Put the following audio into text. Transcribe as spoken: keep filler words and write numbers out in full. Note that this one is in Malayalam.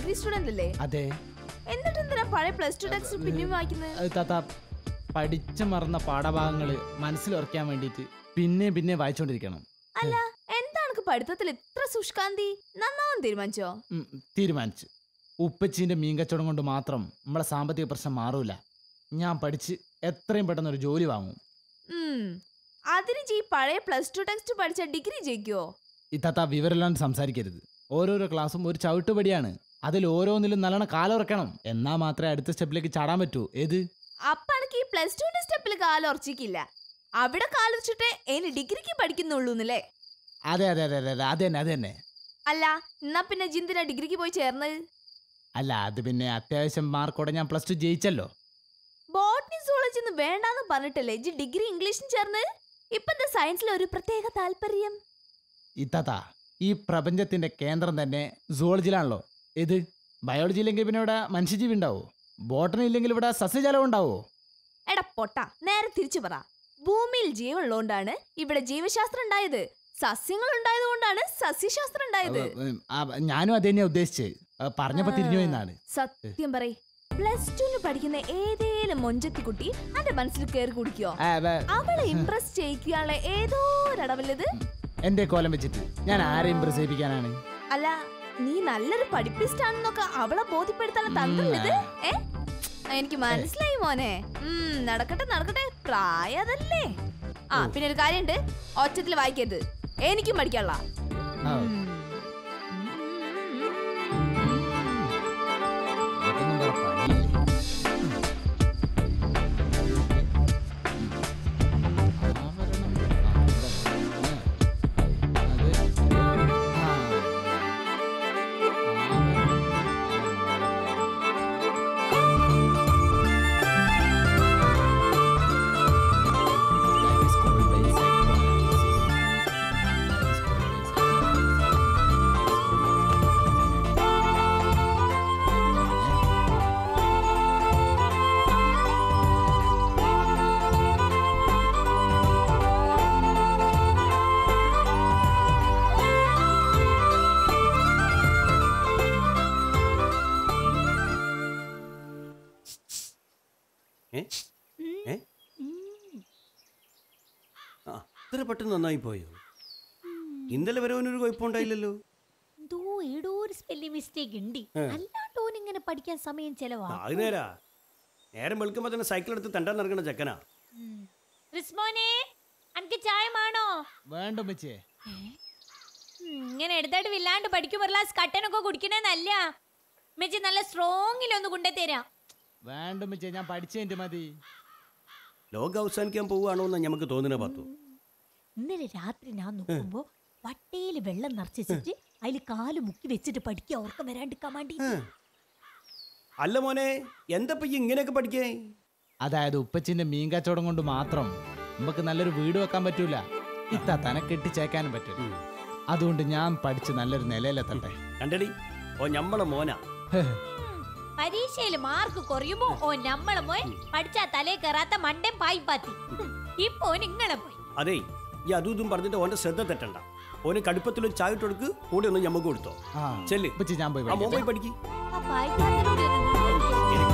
ഡിഗ്രി സ്റ്റുഡന്റ് അല്ലേ? അതെ. എന്നിട്ട് എന്തിനാ പഴയ പ്ലസ് ടു ടെക്സ്റ്റ് പിന്നെയും വായിക്കുന്നത്? താത്ത പഠിച്ചു മറന്ന പാഠഭാഗങ്ങള് മനസ്സിൽ ഉറക്കാൻ വേണ്ടിട്ട് പിന്നെ പിന്നെ വായിച്ചോണ്ടിരിക്കണം. അല്ല, എന്താണ് പഠിത്തത്തിൽ ഇത്ര സുഷ്കാന്തി? നന്നാവാൻ തീരുമാനിച്ചോ? തീരുമാനിച്ചു. ഉപ്പച്ചീന്റെ മീൻ കച്ചവടം കൊണ്ട് മാത്രം നമ്മളെ സാമ്പത്തിക പ്രശ്നം മാറൂല. ഞാൻ പഠിച്ച് എത്രയും പെട്ടെന്ന് ഒരു ജോലി വാങ്ങും. അതിന് ഈ പഴയ പ്ലസ് ടു ടെക്സ്റ്റ് പഠിച്ച ഡിഗ്രി ജയിക്കോ? ഇത്താത്ത വിവരമില്ലാണ്ട് സംസാരിക്കരുത്. ഓരോരോ ക്ലാസ്സും ഒരു ചവിട്ടുപടിയാണ്. അതിൽ ഓരോന്നിലും നല്ലോണം കാലുറക്കണം. എന്നാ മാത്രമേ അടുത്ത സ്റ്റെപ്പിലേക്ക് ചാടാൻ പറ്റൂ. ഏത്? അപ്പൊ എനിക്ക് ഈ പ്ലസ് ടുവിന്റെ സ്റ്റെപ്പിൽ കാലുറച്ചിക്കില്ല. അവിടെ കാലുറച്ചിട്ടേ ഇനി ഡിഗ്രിക്ക് പഠിക്കുന്നുള്ളൂന്നല്ലേ? അതെ അതെ അതെ അതെ അത് തന്നെ അത് തന്നെ. അല്ല, എന്നാ പിന്നെ ജിന്തിനാ ഡിഗ്രിക്ക് പോയി ചേർന്നത്? അല്ല, അത് പിന്നെ അത്യാവശ്യം മാർക്കോടെ ഞാൻ പ്ലസ് ടു ജയിച്ചല്ലോ. ബോട്ടണി സൂളജി വേണ്ടാന്ന് പറഞ്ഞിട്ടല്ലേ ജി ഡിഗ്രി ഇംഗ്ലീഷിന് ചേർന്ന്? ഇപ്പത്തെ സയൻസിൽ ഒരു പ്രത്യേക താല്പര്യം. ഇത്താത്ത, ഈ പ്രപഞ്ചത്തിന്റെ കേന്ദ്രം തന്നെ സുവോളജിയിലാണല്ലോ. ഇത് ബയോളജി ഇല്ലെങ്കിൽ പിന്നെ ഇവിടെ മനുഷ്യജീവി ഉണ്ടാവോ? ബോട്ടണി ഇല്ലെങ്കിൽ ഇവിടെ സസ്യജാലം ഉണ്ടാവോ? എടാ പൊട്ട, നേരെ തിരിച്ചു പറ. ഭൂമിയിൽ ജീവനുള്ളതുകൊണ്ടാണ് ഇവിടെ ജീവശാസ്ത്രം ഉണ്ടായത്. സസ്യങ്ങൾ ഉണ്ടായത് കൊണ്ടാണ് സസ്യശാസ്ത്രം ഉണ്ടായത്. ഞാനും അത് തന്നെയാ ഉദ്ദേശിച്ചത്. പറഞ്ഞപ്പോ തിരിഞ്ഞു എന്നാണ്. സത്യം പറയ്, പ്ലസ് ടുന് പഠിക്കുന്ന ഏതേലും മൊഞ്ചത്തി കുട്ടി എന്റെ മനസ്സിൽ കയറി കുടിക്കോ? അവളെ ഇംപ്രസ് ചെയ്യിക്കാനുള്ള ഏതോ ഒരടവല്ലത്. എന്റെ കോലം വെച്ചിട്ട് ഞാൻ ആരെ ഇംപ്രസ് ചെയ്യിപ്പിക്കാനാണ്? അല്ല, നീ നല്ലൊരു പഠിപ്പിസ്റ്റ് ആണെന്നൊക്കെ അവളെ ബോധ്യപ്പെടുത്താനുള്ള തന്ത്രമില്ലത്. ഏ എനിക്ക് മനസ്സിലായി മോനെ. ഉം നടക്കട്ടെ നടക്കട്ടെ, പ്രായതല്ലേ. ആ പിന്നെ ഒരു കാര്യമുണ്ട്, ഒച്ചത്തിൽ വായിക്കരുത്. എനിക്കും പഠിക്കാനുള്ള. ഇത്ര പെട്ടെന്ന് നന്നായി പോയോ? ഇന്നലെ വരെ ഒരു കുഴപ്പമുണ്ടായില്ലല്ലോ. ഇങ്ങനെ പഠിക്കാൻ സമയം ചെലവാ. അത് നേരാ. നേരം വെളുക്കുമ്പോ തന്നെ സൈക്കിൾ എടുത്ത് തണ്ടാൻ നടക്കണ ചെക്കനാ. ഇങ്ങനെ എടുത്തായിട്ട് വില്ലാണ്ട് പഠിക്കുമ്പോ കട്ടനൊക്കെ കുടിക്കണേന്നല്ല. മെച്ചി നല്ല സ്ട്രോങ്ങിലൊന്ന് കൊണ്ടേ തരാം. വേണ്ട മെച്ചേ, ഞാൻ പഠിച്ചതിന്റെ മതി. ലോകം അവസാനിക്കാൻ പോവുകയാണോ എന്ന് നമുക്ക് തോന്നുന്ന പാത്തു. ഇന്നലെ രാത്രി ഞാൻ നോക്കുമ്പോ വട്ടയില് വെള്ളം നിറച്ചിട്ട് അതിൽ കാല് മുക്കി വെച്ചിട്ട് പഠിക്കുക, ഓർക്കം വരാണ്ടിരിക്കാൻ വേണ്ടി. അല്ല മോനെ, എന്താ ഇങ്ങനെയൊക്കെ പഠിക്കേ? അതായത് ഉപ്പച്ചിന്റെ മീൻ കച്ചവടം കൊണ്ട് മാത്രം നമുക്ക് നല്ലൊരു വീട് വെക്കാൻ പറ്റൂല. ഇത്താത്തനെ കെട്ടിച്ചേക്കാനും പറ്റൂല. അതുകൊണ്ട് ഞാൻ പഠിച്ച് നല്ലൊരു നിലയിലെത്തട്ടെ. കണ്ടടി, ഓ ഞമ്മളെ മോനാ. പരീക്ഷയില് മാർക്ക് കുറയുമ്പോ ഓ നമ്മളെ മോൻ പഠിച്ചാ തലേ കയറാത്ത മണ്ടൻ പായിപ്പാത്തി. ഇപ്പൊ നിങ്ങളെ പോയി. അതെ, ഈ അതും ഇതും പറഞ്ഞിട്ട് ഓന്റെ ശ്രദ്ധ തെറ്റണ്ട. ഓന് കടുപ്പത്തിലൊരു ചായ ഇട്ട് കൊടുക്ക്, കൂടെ ഒന്ന് ഞമ്മക്ക് കൊടുത്തോ. ചെല്ല്, ഞാൻ പോയി പഠിക്കും. ആ പായിപ്പാത്തിനോട്